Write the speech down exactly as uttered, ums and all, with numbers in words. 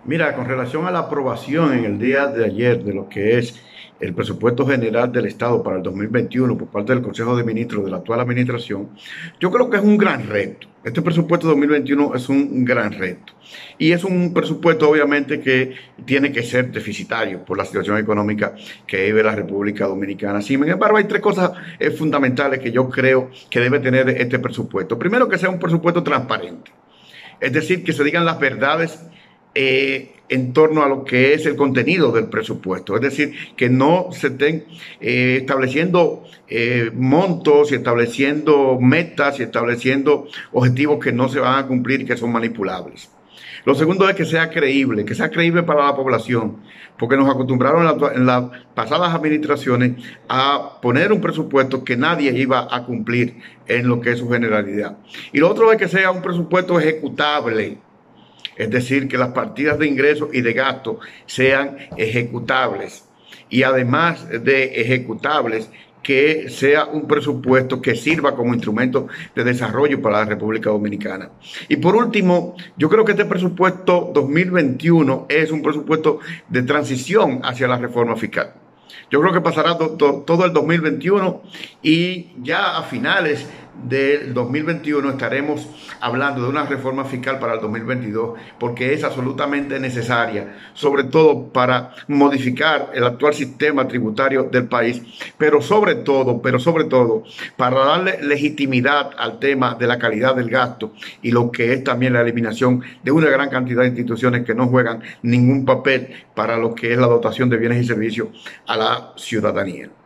Mira, con relación a la aprobación en el día de ayer de lo que es el presupuesto general del Estado para el dos mil veintiuno por parte del Consejo de Ministros de la actual administración, yo creo que es un gran reto. Este presupuesto dos mil veintiuno es un gran reto. Y es un presupuesto obviamente que tiene que ser deficitario por la situación económica que vive la República Dominicana. Sin embargo, hay tres cosas eh, fundamentales que yo creo que debe tener este presupuesto. Primero, que sea un presupuesto transparente. Es decir, que se digan las verdades eh, en torno a lo que es el contenido del presupuesto. Es decir, que no se estén eh, estableciendo eh, montos y estableciendo metas y estableciendo objetivos que no se van a cumplir y que son manipulables. Lo segundo es que sea creíble, que sea creíble para la población, porque nos acostumbraron en, la, en las pasadas administraciones a poner un presupuesto que nadie iba a cumplir en lo que es su generalidad. Y lo otro es que sea un presupuesto ejecutable, es decir, que las partidas de ingresos y de gastos sean ejecutables. Y además de ejecutables, que sea un presupuesto que sirva como instrumento de desarrollo para la República Dominicana. Y por último, yo creo que este presupuesto dos mil veintiuno es un presupuesto de transición hacia la reforma fiscal. Yo creo que pasará to, to, todo el dos mil veintiuno y ya a finales del dos mil veintiuno estaremos hablando de una reforma fiscal para el dos mil veintidós, porque es absolutamente necesaria, sobre todo para modificar el actual sistema tributario del país, pero sobre todo, pero sobre todo para darle legitimidad al tema de la calidad del gasto y lo que es también la eliminación de una gran cantidad de instituciones que no juegan ningún papel para lo que es la dotación de bienes y servicios a la ciudadanía.